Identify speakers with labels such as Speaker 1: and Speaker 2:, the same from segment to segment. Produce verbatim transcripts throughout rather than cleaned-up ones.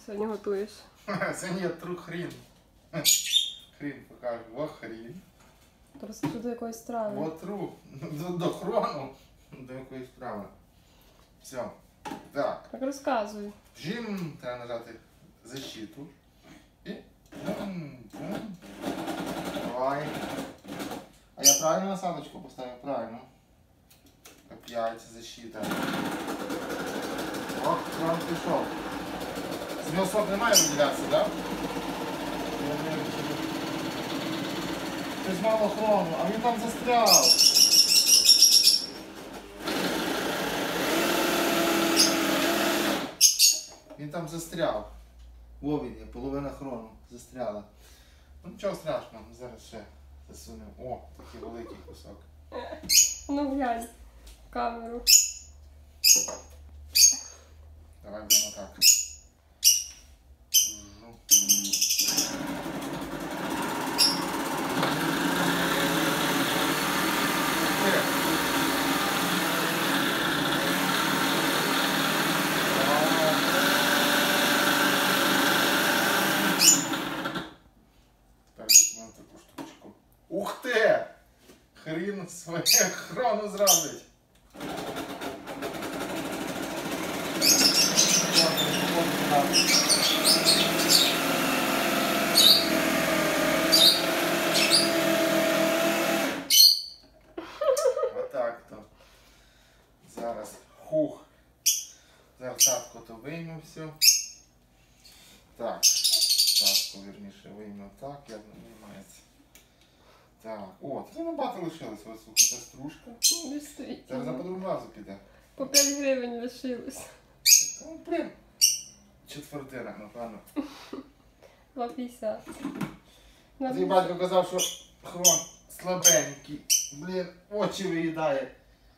Speaker 1: сьогодні готуєш?
Speaker 2: Сьогодні я тру хрін. Хрін покажу. О, хрін.
Speaker 1: То розкажи до якоїсь страви.
Speaker 2: О, тру. До, до хрону. До якоїсь справи. Все. Так.
Speaker 1: Так розказуй.
Speaker 2: Жим треба нажати защиту. І... Бум, бум. Давай. А я правильно насадочку поставив? Правильно. Как яйця, защита. О, хрон пішов. З нього сок не має виділятися, так? Щось мало хрону, а він там застряв. Він там застряв. О, він є, половина хрону застряла. Ну нічого страшного, зараз ще засунемо. О, такий великий кусок.
Speaker 1: Ну глянь в камеру.
Speaker 2: Давай будемо так. Ух ти! Хрін своє хрону зробить. Отак то. Зараз хух. Зараз татко то вийму все. Так. Татко, вірніше, вийму так, як не виймається. Так, о, це набагато лишилось, ось, слухай, це стружка.
Speaker 1: Не стоїть.
Speaker 2: Зараз на подругу разу піде.
Speaker 1: По п'ять гривень лишилось.
Speaker 2: Ну, блін. Четвертина, напевно.
Speaker 1: два п'ятдесят.
Speaker 2: Твій батько казав, що хрон слабенький. Блін, очі виїдає.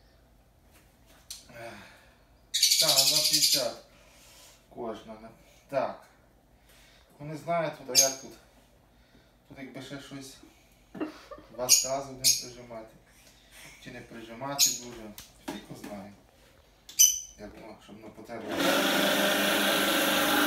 Speaker 2: Так, два п'ятдесят. Кожна. Так. Ну не знаю тут, а як тут. Тут якби ще щось два рази будемо прижимати. Чи не прижимати дуже. Фіко знаю. Як воно, щоб не потерло.